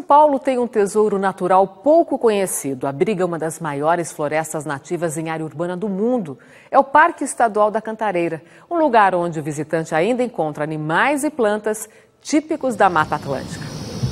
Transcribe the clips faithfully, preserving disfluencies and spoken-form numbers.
Paulo tem um tesouro natural pouco conhecido. Abriga uma das maiores florestas nativas em área urbana do mundo. É o Parque Estadual da Cantareira, um lugar onde o visitante ainda encontra animais e plantas típicos da Mata Atlântica.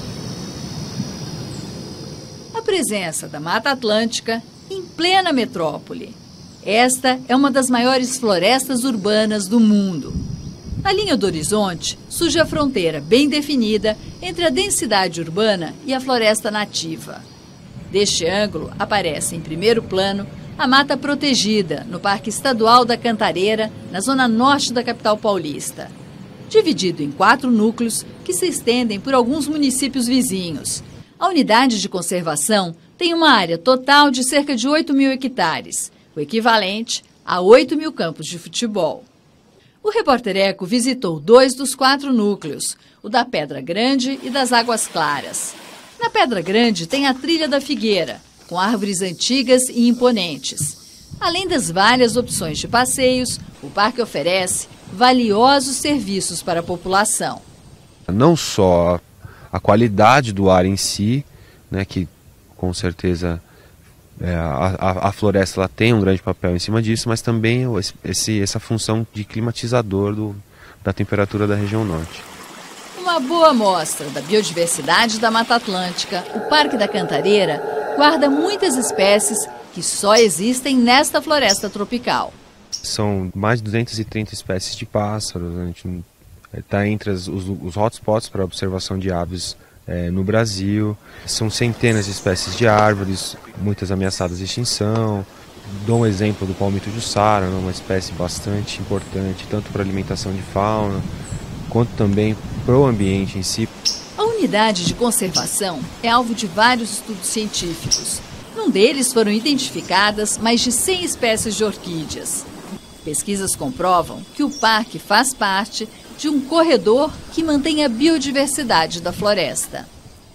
A presença da Mata Atlântica em plena metrópole. Esta é uma das maiores florestas urbanas do mundo. Na linha do horizonte, surge a fronteira bem definida entre a densidade urbana e a floresta nativa. Deste ângulo, aparece em primeiro plano a mata protegida no Parque Estadual da Cantareira, na zona norte da capital paulista. Dividido em quatro núcleos que se estendem por alguns municípios vizinhos. A unidade de conservação tem uma área total de cerca de oito mil hectares, o equivalente a oito mil campos de futebol. O Repórter Eco visitou dois dos quatro núcleos, o da Pedra Grande e das Águas Claras. Na Pedra Grande tem a Trilha da Figueira, com árvores antigas e imponentes. Além das várias opções de passeios, o parque oferece valiosos serviços para a população. Não só a qualidade do ar em si, né, que com certeza é, a, a, a floresta ela tem um grande papel em cima disso, mas também esse, essa função de climatizador do, da temperatura da região norte. Uma boa amostra da biodiversidade da Mata Atlântica, o Parque da Cantareira guarda muitas espécies que só existem nesta floresta tropical. São mais de duzentas e trinta espécies de pássaros, a gente está entre as, os, os hotspots para observação de aves é, no Brasil. São centenas de espécies de árvores, muitas ameaçadas de extinção. Dou um exemplo do palmito jussara, uma espécie bastante importante, tanto para a alimentação de fauna, quanto também para o ambiente em si. A unidade de conservação é alvo de vários estudos científicos. Num deles foram identificadas mais de cem espécies de orquídeas. Pesquisas comprovam que o parque faz parte de um corredor que mantém a biodiversidade da floresta.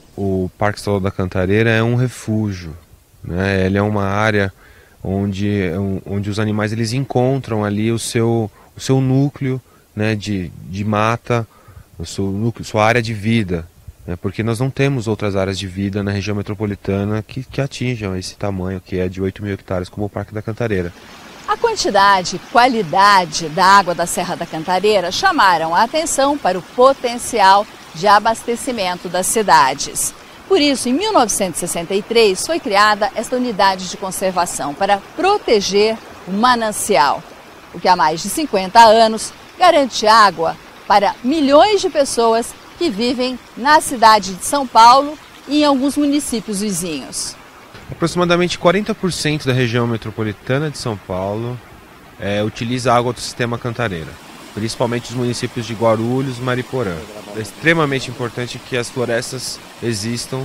O Parque Estadual da Cantareira é um refúgio, né? Ele é uma área onde, onde os animais eles encontram ali o seu, o seu núcleo, né, de, de mata, o seu núcleo, sua área de vida, né? Porque nós não temos outras áreas de vida na região metropolitana que, que atinjam esse tamanho, que é de oito mil hectares, como o Parque da Cantareira. A quantidade e qualidade da água da Serra da Cantareira chamaram a atenção para o potencial de abastecimento das cidades. Por isso, em mil novecentos e sessenta e três, foi criada esta unidade de conservação para proteger o manancial, o que há mais de cinquenta anos garante água para milhões de pessoas que vivem na cidade de São Paulo e em alguns municípios vizinhos. Aproximadamente quarenta por cento da região metropolitana de São Paulo é, utiliza água do sistema Cantareira, principalmente os municípios de Guarulhos e Mariporã. É extremamente importante que as florestas existam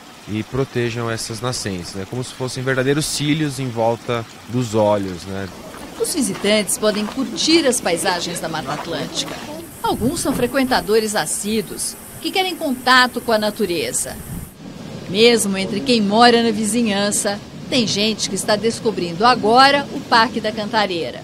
e protejam essas nascentes, né, como se fossem verdadeiros cílios em volta dos olhos, né. Os visitantes podem curtir as paisagens da Mata Atlântica. Alguns são frequentadores assíduos que querem contato com a natureza. Mesmo entre quem mora na vizinhança, tem gente que está descobrindo agora o Parque da Cantareira.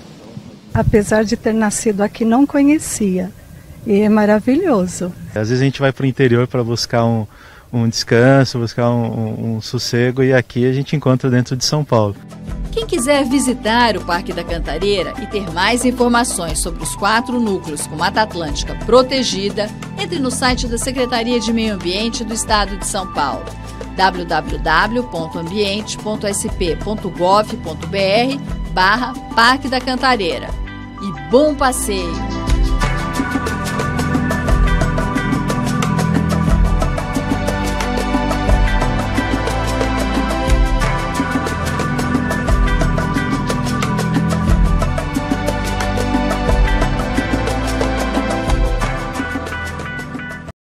Apesar de ter nascido aqui, não conhecia. E é maravilhoso. Às vezes a gente vai para o interior para buscar um, um descanso, buscar um, um, um sossego, e aqui a gente encontra dentro de São Paulo. Quem quiser visitar o Parque da Cantareira e ter mais informações sobre os quatro núcleos com Mata Atlântica protegida, entre no site da Secretaria de Meio Ambiente do Estado de São Paulo, w w w ponto ambiente ponto s p ponto gov ponto b r barra Parque da Cantareira. E bom passeio!